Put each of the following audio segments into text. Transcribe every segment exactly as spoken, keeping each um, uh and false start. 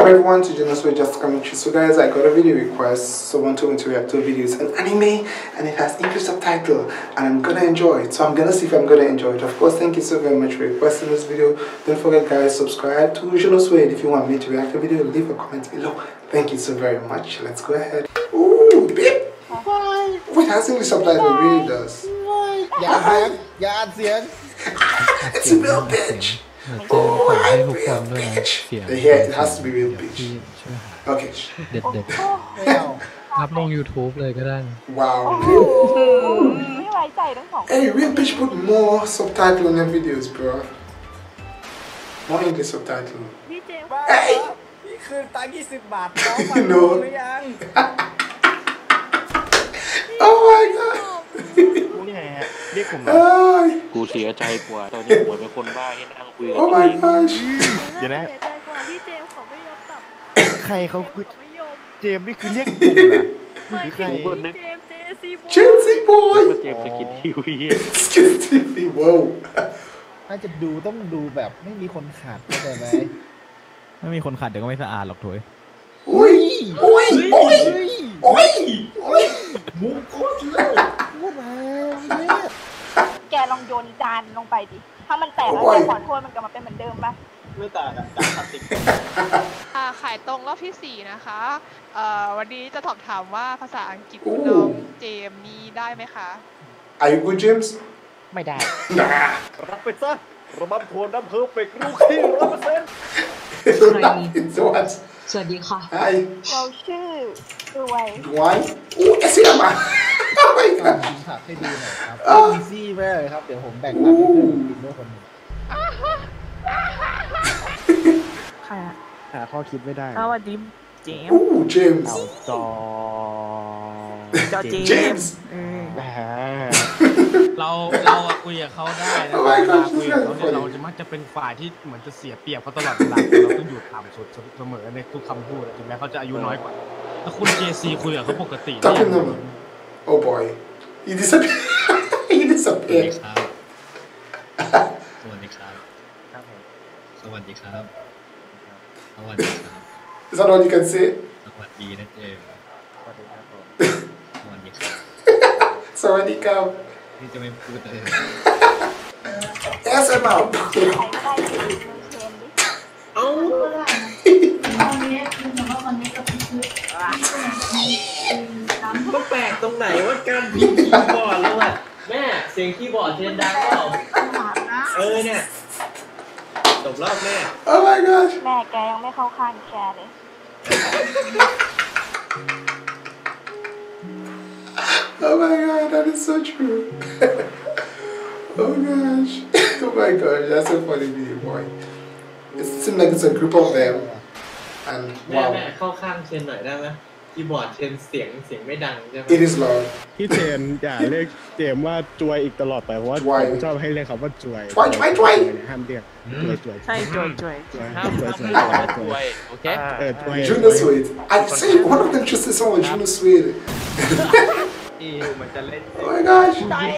everyone to join us for Just Coming True. So guys, I got a video request. Someone told me to react to a video. It's an anime and it has English subtitle and I'm gonna enjoy it. So I'm gonna see if I'm gonna enjoy it. Of course, thank you so very much for requesting this video. Don't forget guys, subscribe to Junoswade. If you want me to react to a video, leave a comment below. Thank you so very much. Let's go ahead. Ooh, babe. Why? Wait, has English subtitle? It really does. Yeah, yeah, yeah. It's a real bitch. Oh, I real bitch. Yeah, it has to be real bitch. Okay. เด็ดเด็ดอัพลง YouTube เลยก็ได้ Wow. ไม่ไว้ใจทั้งสอง Hey, real bitch put more subtitle on their videos, bro. More English subtitle. พี่เจม Hey. นี่คือตังค์ยี่สิบบาท No. Oh my god. กูนี่ไงฮะเรียกผมกูเสียใจกว่าตอนนี้ผมเป็นคนบ้าที่นั่งคุยกับ Oh my gosh. เดี๋ยวนะพี่เจมเขาไม่ยอมตับใครเขาคือไม่ยอมเจมนี่คือเรียกผมเหรอไม่ใครเจคนนึกมเจซีโบ Chelsea boy. เจมสกินทีวี Skin T V. Whoa. ถ้าจะดูต้องดูแบบไม่มีคนขาดเข้าใจไหมไม่มีคนขัดเดี๋ยวก็ไม่สะอาดหรอกถอย Oi. Oi. Oi. Oi. Oi. มุกโคตรเลยพูดมาเนี่ยแกลองโยนจานลงไปดิถ้ามันแตกแล้วแกขอโทษมันกลับมาเป็นเหมือนเดิมป่ะไม่ต่างกับการตัดติ๊กอ่าขายตรงรอบที่สี่นะคะเอ่อวันนี้จะสอบถามว่าภาษาอังกฤษน้องเจมนี่ได้ไหมคะ Are you good, James? ไม่ได้ Nah. รับไปซะระบำโทนน้ำเพอร์เฟกต์ลูกที่ร้อยเปอร์เซ็นต์ It's what? สวัสดีค่ะ Hi. เราชื่อรวย Why? Oh, esse é uma. Oh my ต้อง god. กินผักให้ดูหน่อยครับอีซี่แม่เลยครับเดี๋ยวผมแบ่งผักให้เพื่อนกินด้วยคนหนึ่งใครอะหาข้อคิดไม่ได้สวัสดีเจม Oh, James. เอาจอจอเจม James. แหมเราเราอะคุยกับเขาได้นะ Oh my เวลา gosh, คุยกับเขา this เนี่ย is เรา funny. จะมักจะเป็นฝ่ายที่เหมือนจะเสียเปรียบเขาตลอดเวลาเราต้องอยู่ต่ำสุดเสมอในทุกคำพูดถึงแม้เขาจะอายุน้อยกว่าถ้าคุณเจซีคุยกับเขาปกติ Talking number. Oh boy. He disappeared. He สวัสดี disappeared. ครับสวัสดีครับสวัสดีครับสวัสดีครับ Is that all you can say? สวัสดีนะเจมสวัสดีครับผมสวัสดีครับ Sorry, Cam. นี่จะไม่พูดเลย Yes, I'm out. ใครก็ได้ที่มือเชนดิมันแปลกตรงไหนว่าการพิมพ์คีย์บอร์ดแล้วอะแม่เสียงคีย์บอร์ดเชนดังเปล่าเออเนี่ยจบรอบแม่ Oh my gosh. แม่แกยังไม่เข้าข้างแกเลย Oh my god, that is so true. Oh gosh. Oh my gosh, that's a funny video, boy. It seems like it's a group of them. And แม่แม่ wow, เข้าข้างเชนหน่อยได้ไหมคีย์บอร์ดเชนเสียงเสียงไม่ดังใช่ไหม it is loud. พี่เจนอย่าเรียกเจมว่าจวยอีกตลอดไปเพราะว่าผมชอบให้เรียกเขาว่าจวยจวยจวยจวยห้ามเรียกจวยจวยใช่จวยจวยจวยห้ามจวยห้ามจวยเรียกว่าจวยโอเคเออจวย Juno Swede. I say one of them just said someone Juno Swede. อีมันจะเล่น Oh my gosh.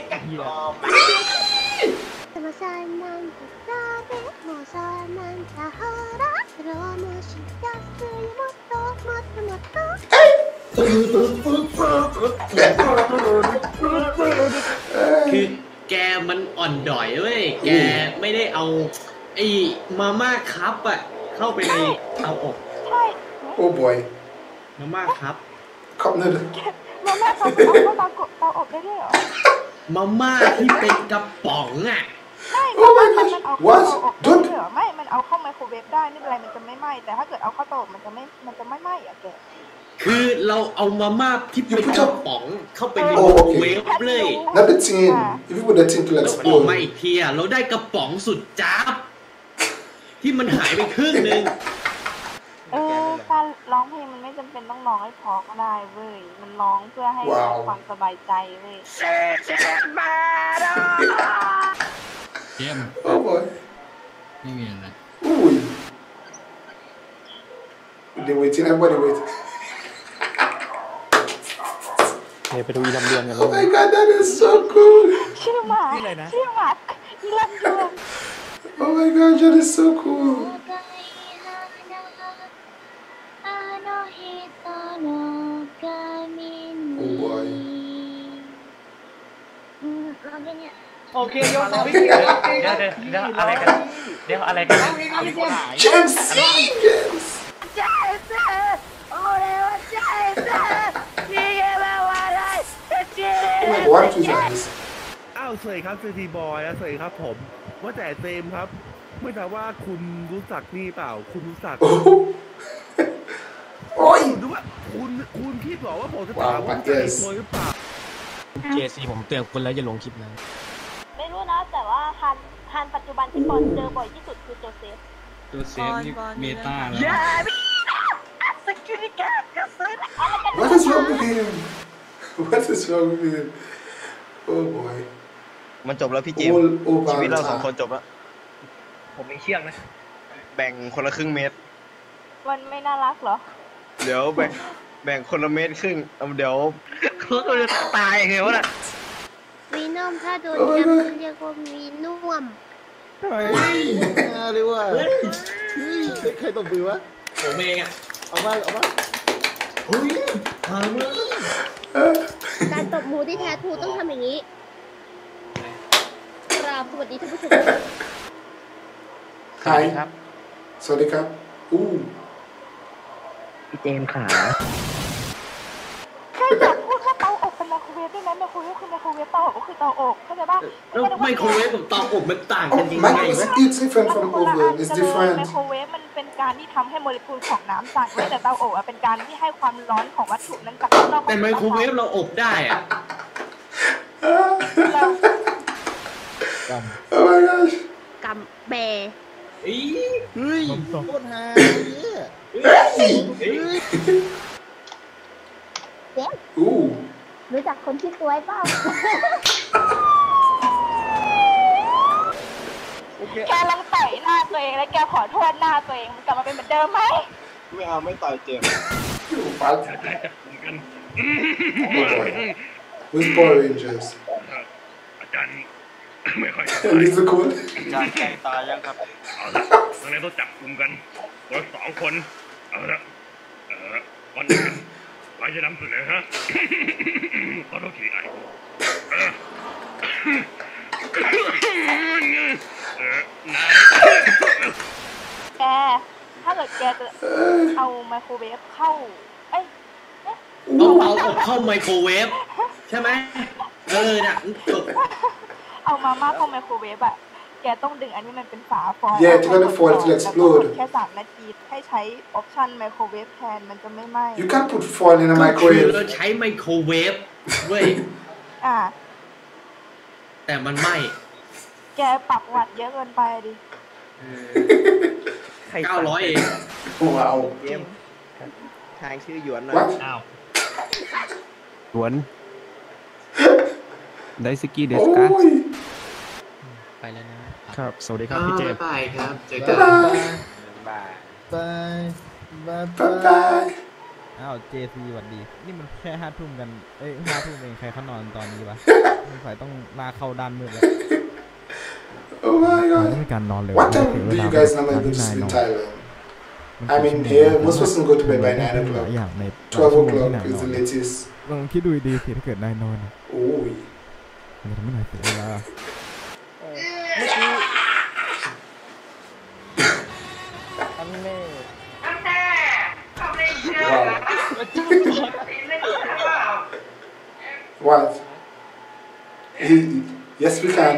คือแกมันอ่อนดอยเว้ยแกไม่ได้เอาไอ้มาม่าครับอะเข้าไปในเตาอบใช่ Oh boy. มาม่าครับ Cup noodle. มาแม่เขาเอาเข้าเตากดเตาอบได้ด้วยเหรอมาม่าที่เป็นกระป๋องอะไม่ Oh มัน my มัน gosh. เอาเข้า What? เตาอบได้ Don't. ด้วยเหรอไม่มันเอาเข้าไมโครเวฟได้ไม่เป็นไรมันจะไม่ไหม้แต่ถ้าเกิดเอาเข้าเตาอบมันจะไม่มันจะไม่ไหม้อะแกคือเราเอามาม่าที่เป็นกระป๋องเข้าไปในโอ้ไมโอโครเคเวฟเลย Not the tin. If you put the tin to แล้วออกมา explode. อีกทีอะเราได้กระป๋องสุดจ้าบที่มันหายไปครึ่งนึงเออการร้องเพลงมันไม่จำเป็นต้องร้องให้พอก็ได้เว้ยมันร้องเพื่อให้ความสบายใจเว้ยเจม Oh boy. ไม่มีอะไร Ooh. They waiting. Everybody wait. เนี่ยไปดูอีลำเลียงกัน Oh my god, that is so cool. ชื่อหมาชื่อหมาอีลันเดือน Oh my gosh, that is so cool. Oh boy เราเนี่ยโอเคโยนต่อพี่เกียร์เดี๋ยวเดี๋ยวเดี๋ยวอะไรกันเดี๋ยวอะไรกัน James C James ใจเต้โอ้เร็วใจเต้พี่แกมาว่าอะไรเจ๊ Oh my god what is this อ้าวสวัสดีครับซีทีบอยและสวัสดีครับผมว่าแต่เซมครับไม่ทราบว่าคุณรู้จักนี่เปล่าคุณรู้จักโอ้ยดูว่าคุณคุณคิดหรอว่าผมจะถามว่าใจโวยหรือเปล่าเจซีผมเตือนคุณแล้วอย่าลงคลิปนะไม่รู้นะแต่ว่าฮันฮันปัจจุบันที่ปอนเจอบ่อยที่สุดคือโจเซฟโจเซฟนี่เมตาแล้ว What is wrong with him What is wrong with him Oh boy มันจบแล้วพี่จิมชีวิตเราสองคนจบแล้วผมไม่เชี่ยงนะแบ่งคนละครึ่งเมตรมันไม่น่ารักเหรอเดี๋ยวแบ่งแบ่งคนละเมตรครึ่งเดี๋ยวเขาจะตายไงวะน่ะวีนอมถ้าโดนจับเรียกว่าวีนุ่มเฮ้ยอะไรวะใครตบมือวะผมเองอ่ะเอาบ้างเอาบ้างเฮ้ยหายมือการตบมือที่แท้ทูต้องทำอย่างนี้กราบสวัสดีท่านผู้ชมใครครับสวัสดีครับอู้พี่เจมขาแค่อยากพูดว่าเตาอบเป็นไมโครเวฟด้วยนะไมโครเวฟคือไมโครเวฟเตาอบก็คือเตาอบเข้าใจป่ะแล้วไมโครเวฟกับเตาอบมันต่างกันยังไงวะ It's different from oven It's different ไมโครเวฟมันเป็นการที่ทำให้โมเลกุลของน้ำสั่นไว้แต่เตาอบเป็นการที่ให้ความร้อนของวัตถุนั้นจากข้างนอกแต่ไมโครเวฟเราอบได้อะ Oh my gosh กัมเบเฮ้ยโคตรฮาเนี่ยเจ๊รู้จักคนที่สวยเปล่าแกลังต่อยหน้าตัวเองแล้วแกขอโทษหน้าตัวเองมันกลับมาเป็นเหมือนเดิมไหมไม่เอาไม่ต่อยเจ็บปัด With Power Rangers อาจารย์ไม่ค่อยลิซคุณอาจารย์แกล้งตายยังครับเอาละตอนนี้ต้องจับกลุ่มกันคนละสองคนเอาละเออวันนี้เราจะนำเสนอฮะขอโทษทีไอ้แกถ้าเกิดแกจะเอาไมโครเวฟเข้าเอ้ยต้องเอาเข้าไมโครเวฟใช่ไหมเออเนี่ยเอามาม่าเข้าไมโครเวฟอะแกต้องดึงอันนี้มันเป็นฝาฟอยล์ Yeah it's gonna fall to explode แค่สามนาทีให้ใช้ออปชั่นไมโครเวฟแทนมันจะไม่ไหม้ You can't put foil in a microwave เราใช้ไมโครเวฟเว้ยอ่าแต่มันไหม้แกปักวัดเยอะเกินไปดิเก้าร้อยเองว้าวเกมทายชื่อหยวนนะอ้าวหยวนไดสกี้เดสกาไปแล้วนะครับสวัสดีครับพี่เจมไปครับเจอกันบายบายบายบายอ้าวเจซีสวัสดีนี่มันแค่ห้าทุ่มกันเอ้ยห้าทุ่มเองใครเขานอนตอนนี้วะสงสัยต้องลาเข้าด้านมืดแล้ว Oh my god ไม่มีการนอนเลย What time do you guys normally go to sleep in Thailand I mean here most person go to bed by nine o'clock twelve o'clock is the latest ลองคิดดูดีสิถ้าเกิดนายนอนโอ้ยมันจะไม่นานเสียเวลาอันเน่อันเน่ทำได้เชื่อ What Yes we can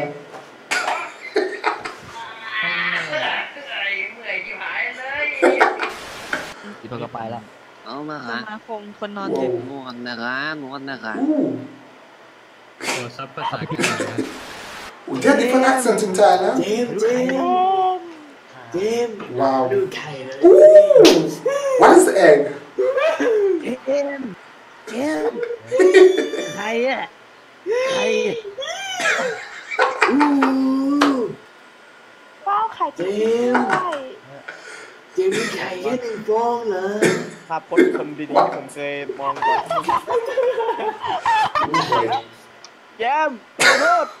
พี่ก็ไปแล้วเอามาหามาคงคนนอนเต็มง่วงนะคะง่วงนะคะโอ้ซับภาษาอังกฤษนะ We get different accents in Thailand เจมเจมเจม Wow ดูไข่เลย What is the egg เจมเจมไข่อะไข่ว้าวไข่เจมเจมมีไข่แค่หนึ่งฟองเหรอภาพคนคนดีๆผมเคยมองก่อนแย้มขอโทษ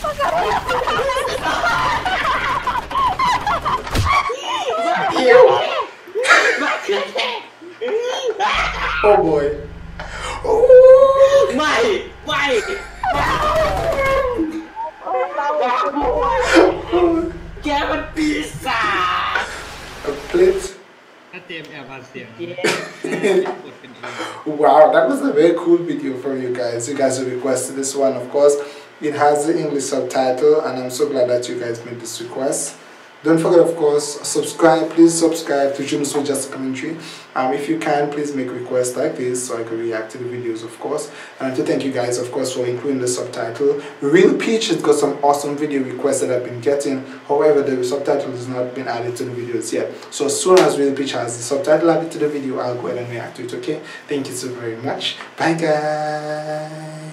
เกี่ยว Oh boy ไม่แกมันปีศาจ Please. ถ้าเจมส์แอบมาเสียง Wow, that was a very cool video from you guys. You guys requested this one, of course. It has the English subtitle, and I'm so glad that you guys made this request. Don't forget, of course, subscribe. Please subscribe to Juno's Just Commentary. Um, if you can, please make requests like this so I can react to the videos, of course. And to thank you guys, of course, for including the subtitle. Real Peach has got some awesome video requests that I've been getting. However, the subtitle has not been added to the videos yet. So as soon as Real Peach has the subtitle added to the video, I'll go ahead and react to it, okay? Thank you so very much. Bye, guys.